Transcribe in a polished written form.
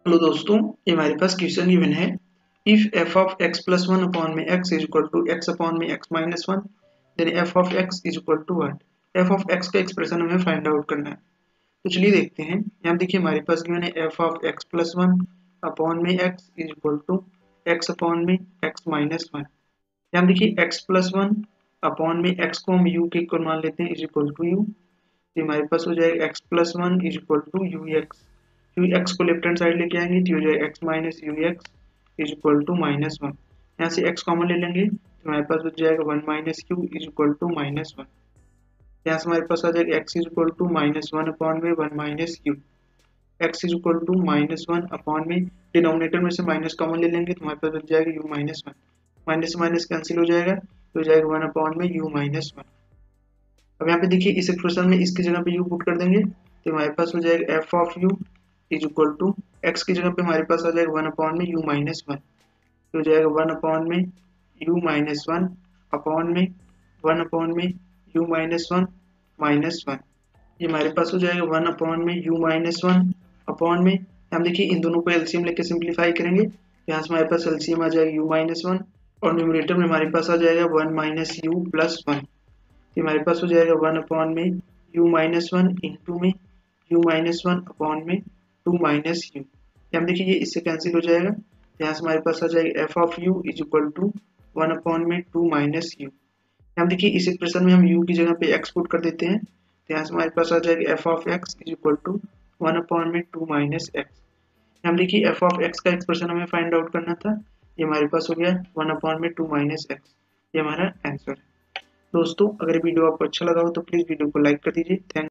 Hello दोस्तों, ये हमारे पास क्वेश्चन गिवन है। If f of x plus one upon में x is equal to x upon में x minus one, then f of x is equal to what. F of x का expression हमें find out करना है। तो चलिए देखते हैं। यहाँ देखिए हमारे पास गिवन है f of x plus one upon में x is equal to x upon में एक्स माइनस वन। यहाँ देखिए एक्स प्लस वन अपॉन में एक्स को हम यू के इक्वल मान लेते हैं इज इक्वल टू यू। तो हमारे पास हो जाएगा x plus one is equal to u x. U x को लेफ्ट हैंड साइड लेके आएंगे तो हो जाएगा x minus u x is equal to minus one. यहाँ से एक्स कॉमन ले लेंगे तो हमारे पास बच जाएगा one minus q is equal to minus one. यहाँ से हमारे पास आ जाएगा x is equal to minus one upon में one minus q. X is equal to minus one upon में डिनोमिनेटर में से माइनस कॉमन ले लेंगे तो हमारे पास बच जाएगा u minus one. Minus minus cancel हो जाएगा तो हो जाएगा वन अपॉन में यू माइनस वन। अब यहाँ पे देखिए इस एक्सप्रेशन में इसकी जगह पे u पुट कर देंगे तो हमारे पास हो जाएगा f of u is equal to x की जगह पे हमारे पास आ जाएगा वन अपॉन में u माइनस वन। तो हो जाएगा वन अपॉन में u माइनस वन अपॉन में वन अपॉन में u minus one minus one. ये हमारे पास हो जाएगा वन अपॉन में u माइनस वन अपॉन में, हम देखिए इन दोनों को एलसीएम लेके सिंप्लीफाई करेंगे। यहाँ से हमारे पास एलसीएम आ जाएगा u माइनस वन और न्यूमरेटर में हमारे पास आ जाएगा one minus u plus one. हमारे पास हो जाएगा वन अपॉन में u माइनस वन इंटू में u माइनस वन अपॉन में टू माइनस यू। हम देखिए ये इससे कैंसिल हो जाएगा। यहाँ से हमारे पास आ जाएगा f of u is equal to one upon में टू माइनस यू। हम देखिए इस एक्सप्रेशन में हम u की जगह पे x पुट कर देते हैं तो यहाँ से हमारे पास आ जाएगा f of x is equal to one upon में टू माइनस एक्स। हम देखिए एफ ऑफ x का एक्सप्रेशन हमें फाइंड आउट करना था। ये हमारे पास हो गया वन अपॉन में टू माइनस एक्स। ये हमारा आंसर है। दोस्तों, अगर वीडियो आपको अच्छा लगा हो तो प्लीज़ वीडियो को लाइक कर दीजिए। थैंक